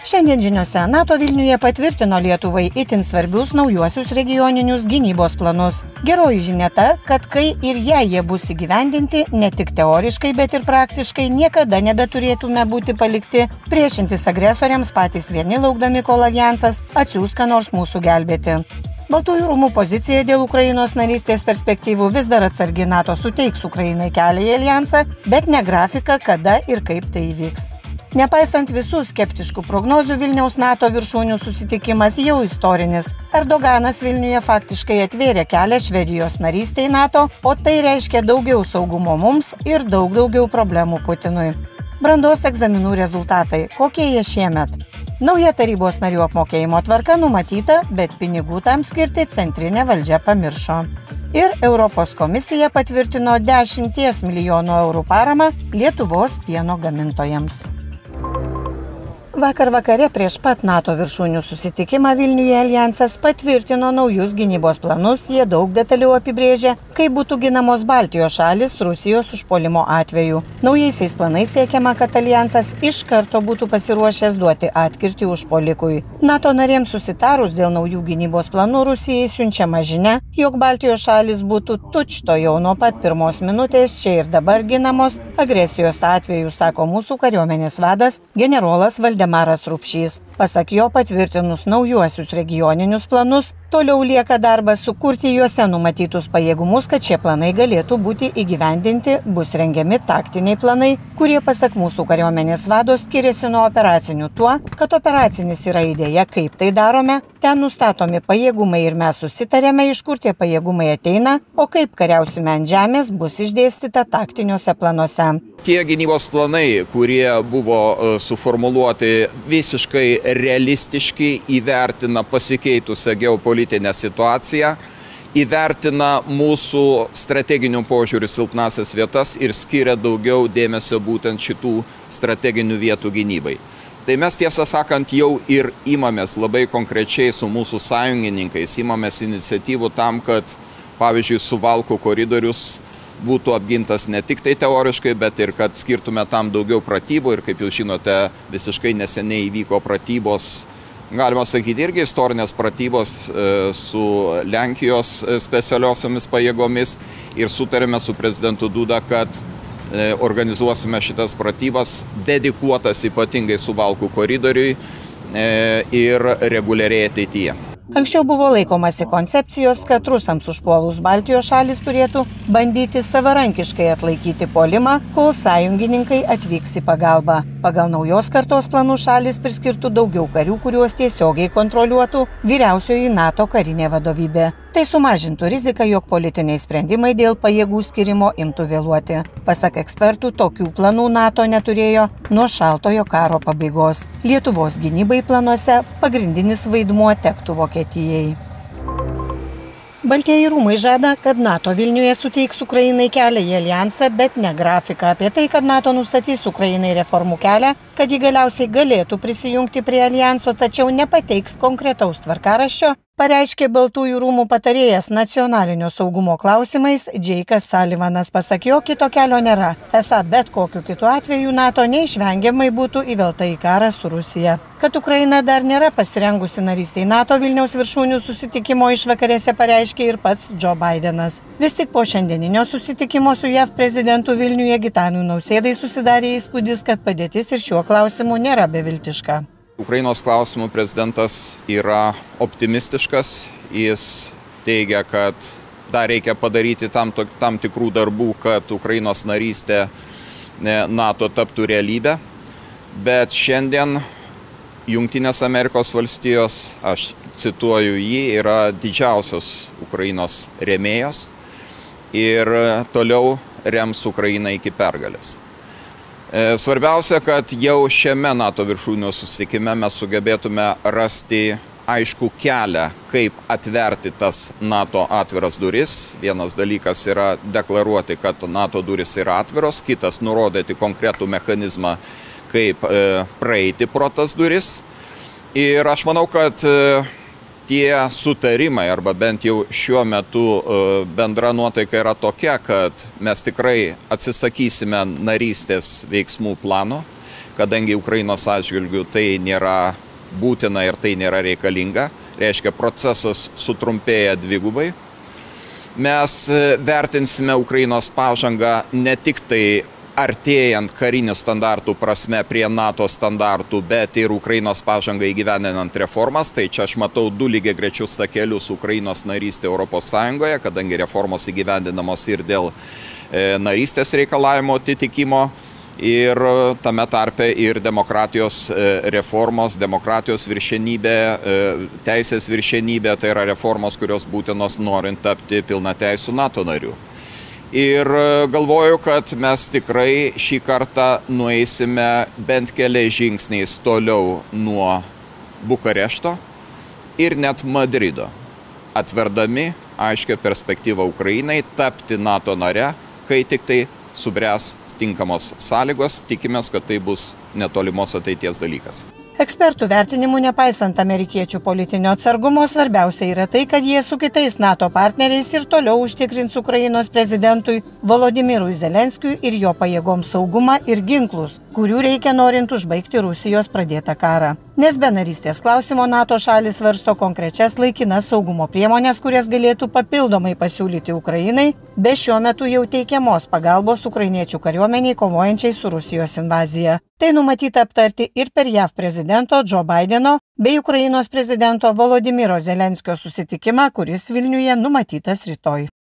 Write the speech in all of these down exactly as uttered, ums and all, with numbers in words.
Šiandien žiniose NATO Vilniuje patvirtino Lietuvai itin svarbius naujuosius regioninius gynybos planus. Geroji žinia ta, kad kai ir jei jie bus įgyvendinti, ne tik teoriškai, bet ir praktiškai niekada nebeturėtume būti palikti priešintis agresoriams patys vieni laukdami, kol aljansas atsiųs ką nors mūsų gelbėti. Baltųjų rūmų pozicija dėl Ukrainos narystės perspektyvų vis dar atsargi. NATO suteiks Ukrainai kelią į aljansą, bet ne grafiką, kada ir kaip tai įvyks. Nepaisant visų skeptiškų prognozių, Vilniaus NATO viršūnių susitikimas jau istorinis. Erdoganas Vilniuje faktiškai atvėrė kelią Švedijos narystei NATO, o tai reiškia daugiau saugumo mums ir daug daugiau problemų Putinui. Brandos egzaminų rezultatai. Kokie jie šiemet? Nauja tarybos narių apmokėjimo tvarka numatyta, bet pinigų tam skirti centrinė valdžia pamiršo. Ir Europos komisija patvirtino dešimties milijonų eurų paramą Lietuvos pieno gamintojams. Vakar vakare prieš pat NATO viršūnių susitikimą Vilniuje aljansas patvirtino naujus gynybos planus, jie daug detaliau apibrėžė, kaip būtų ginamos Baltijos šalis Rusijos užpuolimo atveju. Naujaisiais planais siekiama, kad aljansas iš karto būtų pasiruošęs duoti atkirtį užpuolikui. NATO narėms susitarus dėl naujų gynybos planų Rusijai siunčiama žinia, jog Baltijos šalis būtų tučto jau nuo pat pirmos minutės čia ir dabar ginamos agresijos atveju, sako mūsų kariuomenės vadas generolas Valdemaras Maras Rupšys. Pasak jo, patvirtinus naujuosius regioninius planus, toliau lieka darbas sukurti juose numatytus pajėgumus, kad šie planai galėtų būti įgyvendinti, bus rengiami taktiniai planai, kurie pasak mūsų kariuomenės vado skiriasi nuo operacinių tuo, kad operacinis yra idėja, kaip tai darome, ten nustatomi pajėgumai ir mes susitarėme, iš kur tie pajėgumai ateina, o kaip kariausime ant žemės, bus išdėstyta taktiniuose planuose. Tie gynybos planai, kurie buvo suformuluoti visiškai realistiški, įvertina pasikeitusią geopolitinę situaciją, įvertina mūsų strateginių požiūrių silpnasias vietas ir skiria daugiau dėmesio būtent šitų strateginių vietų gynybai. Tai mes tiesą sakant jau ir imamės labai konkrečiai su mūsų sąjungininkais, imamės iniciatyvų tam, kad pavyzdžiui Suvalkų koridorius būtų apgintas ne tik tai teoriškai, bet ir kad skirtume tam daugiau pratybų ir kaip jūs žinote, visiškai neseniai įvyko pratybos, galima sakyti, irgi istorinės pratybos su Lenkijos specialiosiomis pajėgomis ir sutarėme su prezidentu Duda, kad organizuosime šitas pratybas dedikuotas ypatingai Suvalkų koridoriui ir reguliariai ateityje. Anksčiau buvo laikomasi koncepcijos, kad rusams užpuolus Baltijos šalis turėtų bandyti savarankiškai atlaikyti puolimą, kol sąjungininkai atvyks į pagalbą. Pagal naujos kartos planų šalis priskirtų daugiau karių, kuriuos tiesiogiai kontroliuotų vyriausioji NATO karinė vadovybė. Tai sumažintų riziką, jog politiniai sprendimai dėl pajėgų skirimo imtų vėluoti. Pasak ekspertų, tokių planų NATO neturėjo nuo šaltojo karo pabaigos. Lietuvos gynybai planuose pagrindinis vaidmuo tektų Vokietijai. Baltieji rūmai žada, kad NATO Vilniuje suteiks Ukrainai kelią į aljansą, bet ne grafiką. Apie tai, kad NATO nustatys Ukrainai reformų kelią, kad ji galiausiai galėtų prisijungti prie aljanso, tačiau nepateiks konkretaus tvarkaraščio, pareiškė Baltųjų rūmų patarėjas nacionalinio saugumo klausimais Džeikas Salivanas. Pasak jo, kito kelio nėra. Esą bet kokiu kitu atveju NATO neišvengiamai būtų įvelta į karą su Rusija. Kad Ukraina dar nėra pasirengusi narystei NATO, Vilniaus viršūnių susitikimo išvakarėse pareiškė ir pats Joe Bidenas. Vis tik po šiandieninio susitikimo su J A V prezidentu Vilniuje Gitanui Nausėdai susidarė įspūdis, kad padėtis ir šiuo klausimu nėra beviltiška. Ukrainos klausimų prezidentas yra optimistiškas, jis teigia, kad dar reikia padaryti tam, tam tikrų darbų, kad Ukrainos narystė NATO taptų realybę, bet šiandien Jungtinės Amerikos valstijos, aš cituoju jį, yra didžiausios Ukrainos rėmėjos ir toliau rems Ukrainą iki pergalės. Svarbiausia, kad jau šiame NATO viršūnių susitikime mes sugebėtume rasti aišku kelią, kaip atverti tas NATO atviras duris. Vienas dalykas yra deklaruoti, kad NATO duris yra atviros, kitas nurodyti konkretų mechanizmą, kaip praeiti pro tas duris. Ir aš manau, kad tie sutarimai, arba bent jau šiuo metu bendra nuotaika yra tokia, kad mes tikrai atsisakysime narystės veiksmų plano, kadangi Ukrainos atžvilgių tai nėra būtina ir tai nėra reikalinga, reiškia procesas sutrumpėja dvigubai. Mes vertinsime Ukrainos pažangą ne tik tai artėjant karinių standartų prasme prie NATO standartų, bet ir Ukrainos pažangą įgyvendinant reformas. Tai čia aš matau du lygiagrečius takelius Ukrainos narystė Europos Sąjungoje, kadangi reformos įgyvendinamos ir dėl narystės reikalavimo atitikimo ir tame tarpe ir demokratijos reformos, demokratijos viršenybė, teisės viršenybė, tai yra reformos, kurios būtinos norint tapti pilnateisiu NATO nariu. Ir galvoju, kad mes tikrai šį kartą nueisime bent keliais žingsniais toliau nuo Bukarešto ir net Madrido, atverdami aiškią perspektyvą Ukrainai tapti NATO nare, kai tik tai subręs tinkamos sąlygos, tikimės, kad tai bus netolimos ateities dalykas. Ekspertų vertinimų, nepaisant amerikiečių politinio atsargumo, svarbiausia yra tai, kad jie su kitais NATO partneriais ir toliau užtikrins Ukrainos prezidentui Volodimirui Zelenskiui ir jo pajėgoms saugumą ir ginklus, kurių reikia norint užbaigti Rusijos pradėtą karą. Nes be narystės klausimo NATO šalis svarsto konkrečias laikinas saugumo priemonės, kurias galėtų papildomai pasiūlyti Ukrainai, be šiuo metu jau teikiamos pagalbos ukrainiečių kariuomeniai kovojančiai su Rusijos invazija. Tai numatyta aptarti ir per J A V prezidento Joe Bideno bei Ukrainos prezidento Volodimiro Zelenskio susitikimą, kuris Vilniuje numatytas rytoj.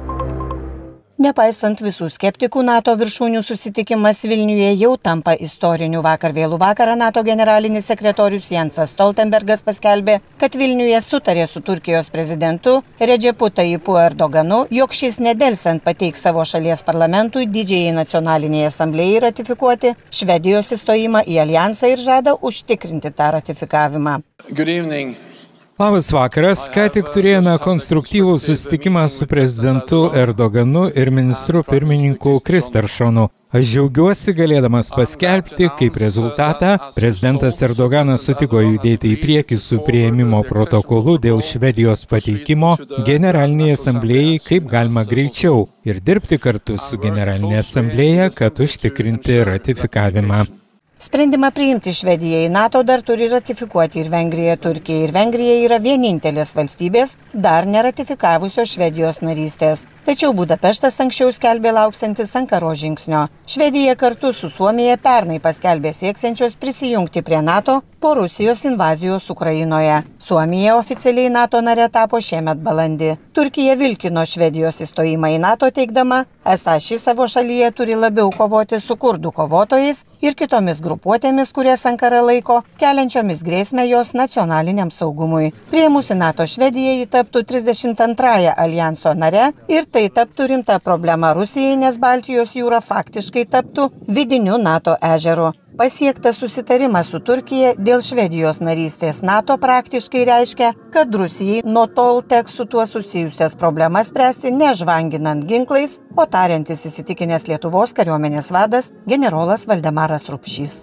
Nepaisant visų skeptikų, NATO viršūnių susitikimas Vilniuje jau tampa istoriniu. Vakar vėlų vakarą NATO generalinis sekretorius Jensas Stoltenbergas paskelbė, kad Vilniuje sutarė su Turkijos prezidentu Redžepu Tajipu Erdoganu, jog šis nedelsiant pateiks savo šalies parlamentui didžiajai nacionaliniai asamblėjai ratifikuoti Švedijos įstojimą į alijansą ir žada užtikrinti tą ratifikavimą. Good evening. Labas vakaras, ką tik turėjome konstruktyvų susitikimą su prezidentu Erdoganu ir ministru pirmininku Kristeršonu. Aš džiaugiuosi galėdamas paskelbti, kaip rezultatą prezidentas Erdoganas sutiko judėti į priekį su priėmimo protokolu dėl Švedijos pateikimo Generalinėje asamblėjai kaip galima greičiau ir dirbti kartu su Generalinė asamblėja, kad užtikrinti ratifikavimą. Sprendimą priimti Švedijai NATO dar turi ratifikuoti ir Vengrija. Turkija ir Vengrija yra vienintelės valstybės dar neratifikavusios Švedijos narystės. Tačiau Budapeštas anksčiau skelbė lauksiantis Ankaros žingsnio. Švedija kartu su Suomija pernai paskelbė sieksiančios prisijungti prie NATO po Rusijos invazijos Ukrainoje. Suomija oficialiai NATO nare tapo šiemet balandį. Turkija vilkino Švedijos įstojimą į NATO teigdama, esą ši savo šalyje turi labiau kovoti su kurdų kovotojais ir kitomis grupuotėmis, kurias Ankara laiko keliančiomis grėsmę jos nacionaliniam saugumui. Priėmusi NATO Švedija ji taptų trisdešimt antrąja alijanso nare ir tai taptų rimta problema Rusijai, nes Baltijos jūra faktiškai taptų vidiniu NATO ežeru. Pasiektas susitarimas su Turkija dėl Švedijos narystės NATO praktiškai reiškia, kad Rusijai nuo tol teks su tuo susijusias problemas spręsti nežvanginant ginklais, o tariantis įsitikinęs Lietuvos kariuomenės vadas generolas Valdemaras Rupšys.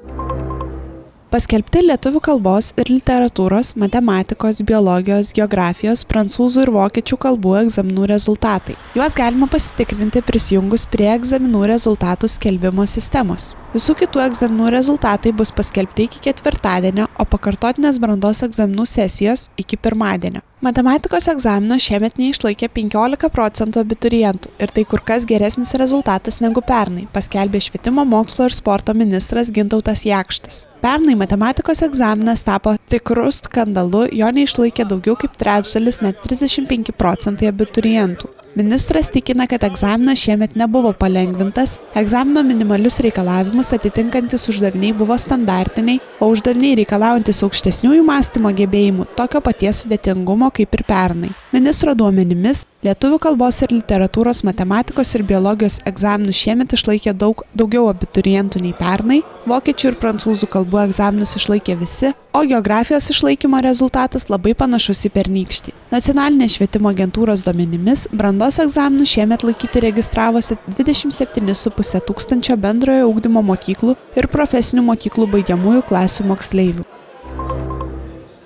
Paskelbti lietuvių kalbos ir literatūros, matematikos, biologijos, geografijos, prancūzų ir vokiečių kalbų egzaminų rezultatai. Juos galima pasitikrinti prisijungus prie egzaminų rezultatų skelbimo sistemos. Visų kitų egzaminų rezultatai bus paskelbti iki ketvirtadienio, o pakartotinės brandos egzaminų sesijos iki pirmadienio. Matematikos egzamino šiemet neišlaikė penkiolika procentų abiturientų ir tai kur kas geresnis rezultatas negu pernai, paskelbė švietimo, mokslo ir sporto ministras Gintautas Jakštas. Pernai matematikos egzaminas tapo tikru skandalu, jo neišlaikė daugiau kaip trečdalis, net trisdešimt penki procentai abiturientų. Ministras tikina, kad egzaminas šiemet nebuvo palengvintas, egzamino minimalius reikalavimus atitinkantis uždaviniai buvo standartiniai, o uždaviniai reikalaujantis aukštesniųjų mąstymo gebėjimų tokio paties sudėtingumo kaip ir pernai. Ministro duomenimis, lietuvių kalbos ir literatūros, matematikos ir biologijos egzaminus šiemet išlaikė daug daugiau abiturientų nei pernai, vokiečių ir prancūzų kalbų egzaminus išlaikė visi, o geografijos išlaikymo rezultatas labai panašus į pernykštį. Nacionalinės švietimo agentūros duomenimis, brandos egzaminus šiemet laikyti registravosi dvidešimt septyni su puse tūkstančio bendrojo ugdymo mokyklų ir profesinių mokyklų baigiamųjų klasių moksleivių.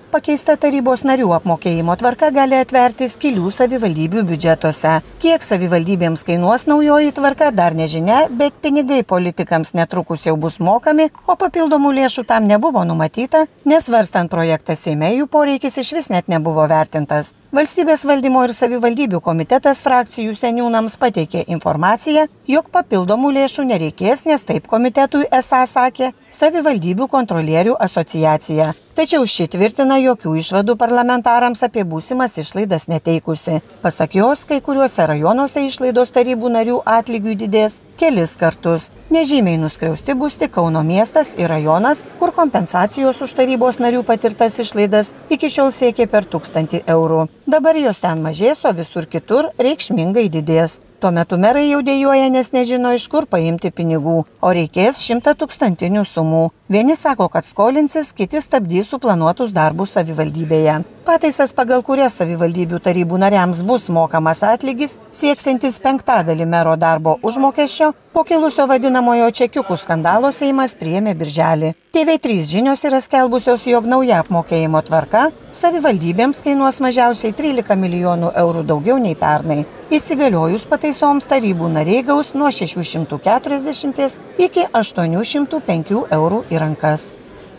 Pakeista tarybos narių apmokėjimo tvarka gali atverti skylių savivaldybių biudžetuose. Kiek savivaldybėms kainuos naujoji tvarka, dar nežinia, bet pinigai politikams netrukus jau bus mokami, o papildomų lėšų tam nebuvo numatyta, nes svarstant projektą Seime jų poreikis išvis net nebuvo vertintas. Valstybės valdymo ir savivaldybių komitetas frakcijų seniūnams pateikė informaciją, jog papildomų lėšų nereikės, nes taip komitetui esą sakė savivaldybių kontrolierių asociacija. Tačiau ši tvirtina jokių išvadų parlamentarams apie būsimas išlaidas neteikusi. Pasak jos, kai kuriuose rajonuose išlaidos tarybų narių atlygių didės kelis kartus. Nežymiai nuskriausti bus tik Kauno miestas ir rajonas, kur kompensacijos už tarybos narių patirtas išlaidas iki šiol siekė per tūkstantį eurų. Dabar jos ten mažės, o visur kitur reikšmingai didės. Tuo metu merai jau dėjoja, nes nežino, iš kur paimti pinigų, o reikės šimta tūkstantinių sumų. Vieni sako, kad skolinsis, kiti stabdys suplanuotus darbus savivaldybėje. Pataisas, pagal kurias savivaldybių tarybų nariams bus mokamas atlygis, sieksintis penktadalį mero darbo užmokesčio, po kilusio vadinamojo čekiukų skandalo Seimas priėmė birželį. T V trys žinios yra skelbusios, jog nauja apmokėjimo tvarka savivaldybėms kainuos mažiausiai trylika milijonų eurų daugiau nei pernai. Įsigaliojus pataisoms tarybų nariai gaus nuo šešių šimtų keturiasdešimties iki aštuonių šimtų penkių eurų į rankas.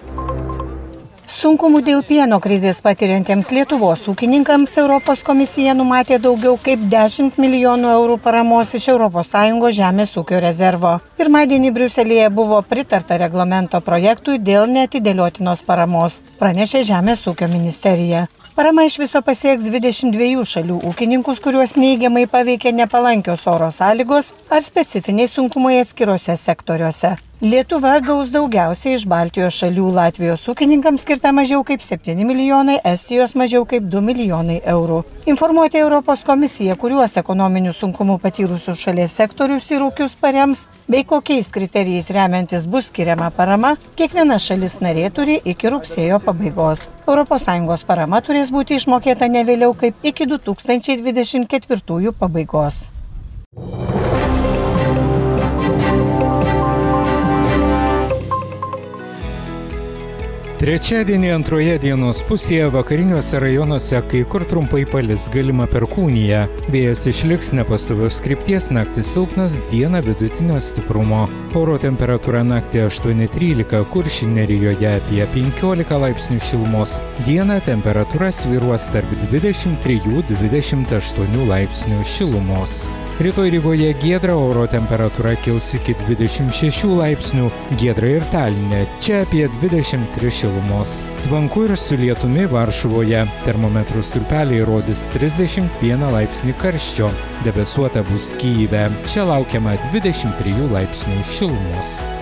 Sunkumų dėl pieno krizės patiriantiems Lietuvos ūkininkams Europos komisija numatė daugiau kaip dešimt milijonų eurų paramos iš Europos Sąjungos žemės ūkio rezervo. Pirmadienį Briuselėje buvo pritarta reglamento projektui dėl neatidėliotinos paramos, pranešė Žemės ūkio ministerija. Parama iš viso pasieks dvidešimt dviejų šalių ūkininkus, kuriuos neigiamai paveikė nepalankios oro sąlygos ar specifiniai sunkumai atskiruose sektoriuose. Lietuva gaus daugiausiai iš Baltijos šalių, Latvijos ūkininkams skirta mažiau kaip septyni milijonai, Estijos mažiau kaip du milijonai eurų. Informuoti Europos komisiją, kuriuos ekonominių sunkumų patyrusių šalies sektorius ir ūkius parems, bei kokiais kriterijais remiantis bus skiriama parama, kiekviena šalis narė turi iki rugsėjo pabaigos. Europos Sąjungos parama turės būti išmokėta ne vėliau kaip iki du tūkstančiai dvidešimt ketvirtųjų pabaigos. Trečiadienį antroje dienos pusėje vakariniuose rajonuose kai kur trumpai palis, galima perkūnija. Vėjas išliks nepastovios krypties, naktis silpnas, dieną vidutinio stiprumo. Oro temperatūra naktį aštuoni trylika, Kuršių nerijoje apie penkiolika laipsnių šilumos. Dieną temperatūra svyruos tarp dvidešimt trijų dvidešimt aštuonių laipsnių šilumos. Rytoj Rygoje giedra, oro temperatūra kils iki dvidešimt šešių laipsnių, giedra ir Taline, čia apie dvidešimt tris šilumos. Tvanku ir su lietumi Varšuvoje, termometrų stulpeliai rodys trisdešimt vieną laipsnį karščio, debesuota bus Kyjive, čia laukiama dvidešimt trijų laipsnių šilumos.